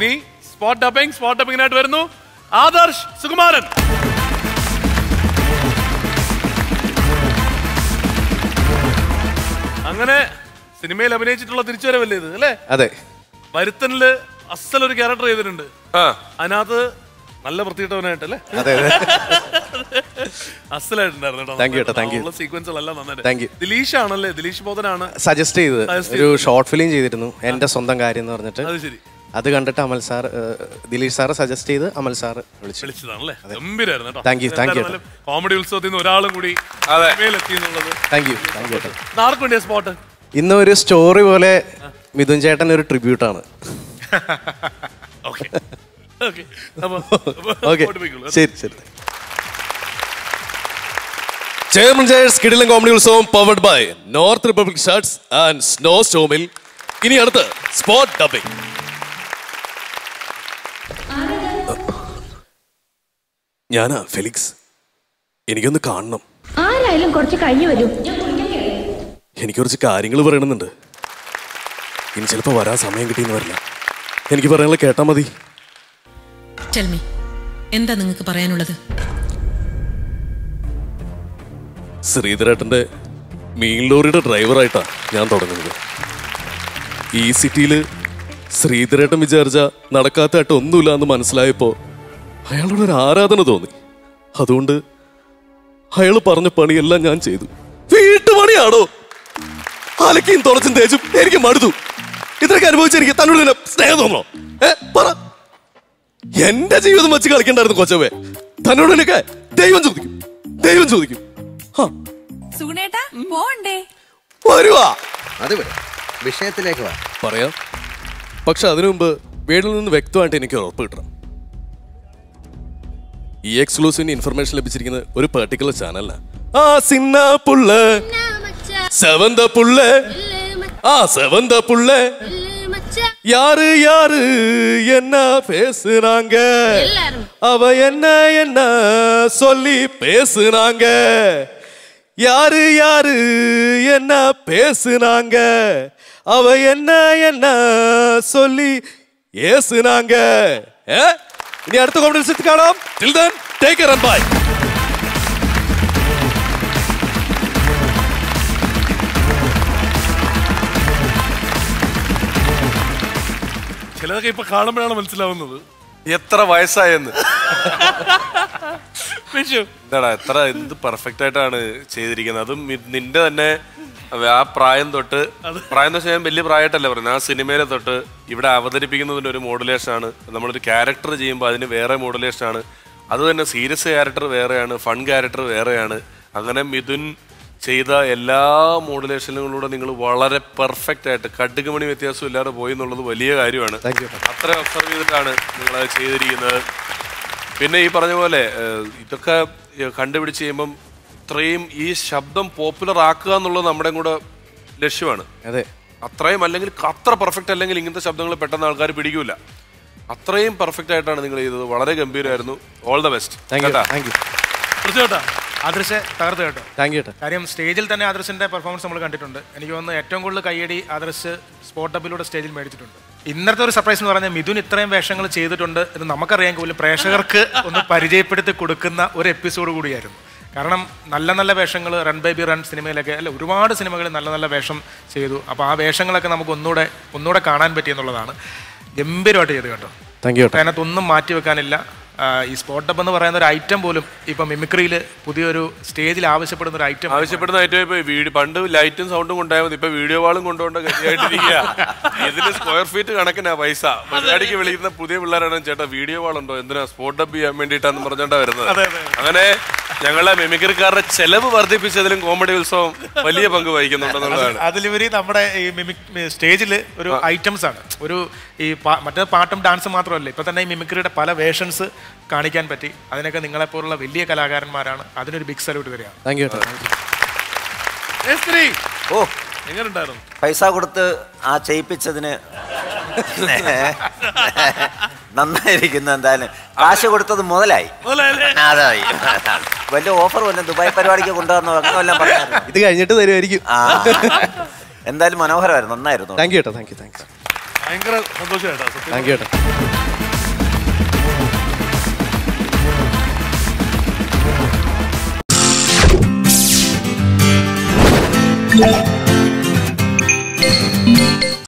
ഇനി സ്പോട്ട് ഡബിങ്ങിനായിട്ട് വരുന്നു ആദർശ് സുകുമാരൻ. അങ്ങനെ സിനിമയിൽ അഭിനയിച്ചിട്ടുള്ള തിരിച്ചുവരവല്ലേ ഇത് അല്ലേ? അതെ. വരുത്തനില് അസലൊരു ക്യാരക്ടർ ചെയ്തിട്ടുണ്ട്. അതിനകത്ത് നല്ല വൃത്തിയിട്ടവനായിട്ടല്ലേ? അസലായിട്ടുണ്ടായിരുന്നു. സീക്വൻസുകളെല്ലാം നന്നായിട്ട്. ദിലീഷ് ആണല്ലേ? ദിലീഷ് ബോധനാണ് സജസ്റ്റ് ചെയ്തത്. ഒരു ഷോർട്ട് ഫിലിം ചെയ്തിരുന്നു എന്റെ സ്വന്തം കാര്യം എന്ന് പറഞ്ഞിട്ട്. അത് ശരി. അത് കണ്ടിട്ട് Amal sir, Dileesh sir suggest ചെയ്ത് അമൽ സാർ വിളിച്ചതാണല്ലേ? ഗംഭീരായിരുന്നു. കോമഡി ഉത്സവത്തിൽ നിന്ന് ഒരാളും കൂടി ആർക്കും വേണ്ടിയ സ്പോട്ട് ഇന്ന് ഒരു സ്റ്റോറി പോലെ മിഥുൻ ചേട്ടൻ ഒരു ട്രിബ്യൂട്ടാണ്. ശരി ശരി. ചെയർമാൻ ജയേഴ്സ് കിടിലൻ കോമഡി ഉത്സവം powered by north republic shirts and snow സ്റ്റോമിൽ. ഇനി അടുത്ത് സ്പോട്ട് ഡബിംഗ്. ഞാനാ ഫെലിക്സ്. എനിക്കൊന്ന് കാണണം. ആരായാലും കുറച്ച് കഴിഞ്ഞു വരും. എനിക്ക് കുറച്ച് കാര്യങ്ങൾ പറയണമെന്നുണ്ട്. ഇനി ചിലപ്പോൾ വരാൻ സമയം കിട്ടിയെന്ന് വരില്ല. എനിക്ക് പറയാനുള്ള കേട്ടാ മതി. എന്താ നിങ്ങൾക്ക് പറയാനുള്ളത്? ശ്രീധരേട്ടന്റെ മീൻ ലോറിയുടെ ഡ്രൈവറായിട്ടാ ഞാൻ തുടങ്ങുന്നത്. ഈ സിറ്റിയിൽ ശ്രീധരേട്ടൻ വിചാരിച്ച നടക്കാത്തായിട്ട് ഒന്നുമില്ല എന്ന് മനസ്സിലായപ്പോ അയാളോടൊരു ആരാധന തോന്നി. അതുകൊണ്ട് അയാൾ പറഞ്ഞ പണിയെല്ലാം ഞാൻ ചെയ്തു. വീട്ടുപണിയാണോ? അലക്കിയും തുറച്ചും തേച്ചും എനിക്ക് മടുത്തു. ഇത്രയൊക്കെ അനുഭവിച്ച എനിക്ക് തന്നോട് സ്നേഹം തോന്നണോ? പറ. എന്റെ ജീവിതം വെച്ച് കളിക്കണ്ടായിരുന്നു കൊച്ചവേ. തന്നോട് എനിക്ക് ദൈവം ചോദിക്കും. വരുവാ. വിഷയത്തിലേക്ക് പറയാം. പക്ഷെ അതിനു മുമ്പ് വീട്ടിൽ നിന്ന് വ്യക്തമായിട്ട് എനിക്ക് ഉറപ്പ് കിട്ടണം. ഈ എക്സ്ക്ലൂസീവ് ഇൻഫർമേഷൻ ലഭിച്ചിരിക്കുന്നത് ഒരു പെർട്ടിക്കുലർ ചാനലിനാ. செவந்த புள்ள யாரு யாரு என்ன பேசுறாங்க, அவ என்ன என்ன சொல்லி பேசுறாங்க, யாரு யாரு என்ன பேசுறாங்க, அவ என்ன என்ன சொல்லி ஏசுனாங்க. ഇനി അടുത്ത കോമഡി കാണാം. Till then, take care and bye. ചിലതൊക്കെ ഇപ്പൊ കാണുമ്പോഴാണ് മനസ്സിലാവുന്നത് എത്ര വയസ്സായെന്ന്. എന്താടാ എത്ര എന്ത് പെർഫെക്റ്റ് ആയിട്ടാണ് ചെയ്തിരിക്കുന്നത്. അതും നിന്റെ തന്നെ ആ പ്രായം തൊട്ട്, പ്രായം എന്ന് വെച്ചാൽ ഞാൻ വലിയ പ്രായമായിട്ടല്ല പറയുന്നത്, ആ സിനിമയിലെ തൊട്ട് ഇവിടെ അവതരിപ്പിക്കുന്നതിന് ഒരു മോഡുലേഷനാണ്. നമ്മളൊരു ക്യാരക്ടർ ചെയ്യുമ്പോൾ അതിന് വേറെ മോഡുലേഷനാണ്. അത് തന്നെ സീരിയസ് ക്യാരക്ടർ വേറെയാണ്, ഫൺ ക്യാരക്ടർ വേറെയാണ്. അങ്ങനെ മിഥുൻ ചെയ്ത എല്ലാ മോഡുലേഷനുകളിലൂടെ നിങ്ങൾ വളരെ പെർഫെക്റ്റ് ആയിട്ട് കടുകുമണി വ്യത്യാസം ഇല്ലാതെ പോയി എന്നുള്ളത് വലിയ കാര്യമാണ്. അത്ര ഒബ്സർവ് ചെയ്തിട്ടാണ് നിങ്ങൾ അത് ചെയ്തിരിക്കുന്നത്. പിന്നെ ഈ പറഞ്ഞ പോലെ ഇതൊക്കെ കണ്ടുപിടിച്ച് ചെയ്യുമ്പം ഇത്രയും ഈ ശബ്ദം പോപ്പുലർ ആക്കുക എന്നുള്ളത് നമ്മുടെ കൂടെ ലക്ഷ്യമാണ്. അതെ, അത്രയും അല്ലെങ്കിൽ അത്ര പെർഫെക്റ്റ് അല്ലെങ്കിൽ ഇങ്ങനത്തെ ശബ്ദങ്ങൾ പെട്ടെന്ന് ആൾക്കാർ പിടിക്കൂല. അത്രയും പെർഫെക്റ്റ് ആയിട്ടാണ് നിങ്ങൾ ചെയ്തത്. വളരെ ഗംഭീരമായിരുന്നു. All the best. ആദർശ് തകർത്ത് കേട്ടോ. Thank you. കാര്യം സ്റ്റേജിൽ തന്നെ ആദർശിന്റെ പെർഫോമൻസ് നമ്മൾ കണ്ടിട്ടുണ്ട്. എനിക്ക് തോന്നുന്നു ഏറ്റവും കൂടുതൽ കയ്യടി ആദർശ് സ്പോട്ട് ഡബിലൂടെ സ്റ്റേജിൽ മേടിച്ചിട്ടുണ്ട്. ഇന്നത്തെ ഒരു സർപ്രൈസ് എന്ന് പറഞ്ഞാൽ മിഥുൻ ഇത്രയും വേഷങ്ങൾ ചെയ്തിട്ടുണ്ട് എന്ന് നമുക്കറിയാൻ പോലും പ്രേക്ഷകർക്ക് ഒന്ന് പരിചയപ്പെടുത്തി കൊടുക്കുന്ന ഒരു എപ്പിസോഡ് കൂടിയായിരുന്നു. കാരണം നല്ല നല്ല വേഷങ്ങൾ റൺ ബേബി റൺ സിനിമയിലൊക്കെ അല്ല, ഒരുപാട് സിനിമകളിൽ നല്ല നല്ല വേഷം ചെയ്തു. അപ്പോൾ ആ വേഷങ്ങളൊക്കെ നമുക്ക് ഒന്നുകൂടെ കാണാൻ പറ്റിയെന്നുള്ളതാണ്. ഗംഭീരമായിട്ട് ചെയ്തു കേട്ടോ. Thank you. അതിനകത്തൊന്നും മാറ്റി വെക്കാനില്ല. ഈ സ്പോട്ട് ഡബ് എന്ന് പറയുന്ന ഒരു ഐറ്റം പോലും ഇപ്പം മിമിക്രിയിൽ പുതിയൊരു സ്റ്റേജിൽ ആവശ്യപ്പെടുന്ന ഒരു ഐറ്റം ഇപ്പൊ പണ്ട് ലൈറ്റും സൗണ്ടും കൊണ്ടായാൽ മതി, ഇപ്പൊ വീഡിയോ വാളും കൊണ്ടുകൊണ്ട് ഗതിയായിട്ടിരിക്കുക. ഇതിന് സ്ക്വയർ ഫീറ്റ് കണക്കിനാ പൈസ. പരിപാടിക്ക് വിളിക്കുന്ന പുതിയ പിള്ളേരാണ് ചേട്ടാ വീഡിയോ വാളുണ്ടോ, എന്തിനാ സ്പോട്ട് ഡബ് ചെയ്യാൻ വേണ്ടിയിട്ടാന്ന് പറഞ്ഞോണ്ടാ വരുന്നത്. അങ്ങനെ ഞങ്ങളെ മിമിക്രിക്കാരുടെ ചെലവ് വർദ്ധിപ്പിച്ചതിലും കോമഡി ഉത്സവം വലിയ പങ്ക് വഹിക്കുന്നുണ്ടെന്നുള്ളതാണ്. അതിലുപരി നമ്മുടെ ഈ സ്റ്റേജിൽ ഒരു ഐറ്റംസ് ആണ്. ഒരു ഈ മറ്റേ പാട്ടും ഡാൻസും മാത്രമല്ല, ഇപ്പൊ തന്നെ ഈ മിമിക്രിയുടെ പല വേഷൻസ് കാണിക്കാൻ പറ്റി. അതിനൊക്കെ നിങ്ങളെപ്പോലുള്ള വലിയ കലാകാരന്മാരാണ്. അതിനൊരു ബിഗ് സല്യൂട്ട് തരികയാണ്. ഓ, എങ്ങനെയുണ്ടായിരുന്നു? പൈസ കൊടുത്ത് ആ ചെയ്യിപ്പിച്ചതിന് നന്നായിരിക്കുന്നു. എന്തായാലും കാശ് കൊടുത്തത് മുതലായി. അതായി വലിയ ഓഫർ വല്ല ദുബായ് പരിപാടിക്ക് കൊണ്ടുവന്നോ അങ്ങനെ വല്ലതും പറഞ്ഞു. ഇത് കഴിഞ്ഞിട്ട് തരുമായിരിക്കും. എന്തായാലും മനോഹരമായിരുന്നു, നന്നായിരുന്നു. Thank you. ഭയങ്കര സന്തോഷമായിട്ടാ സത്യം. താങ്ക് യു ഏട്ടാ.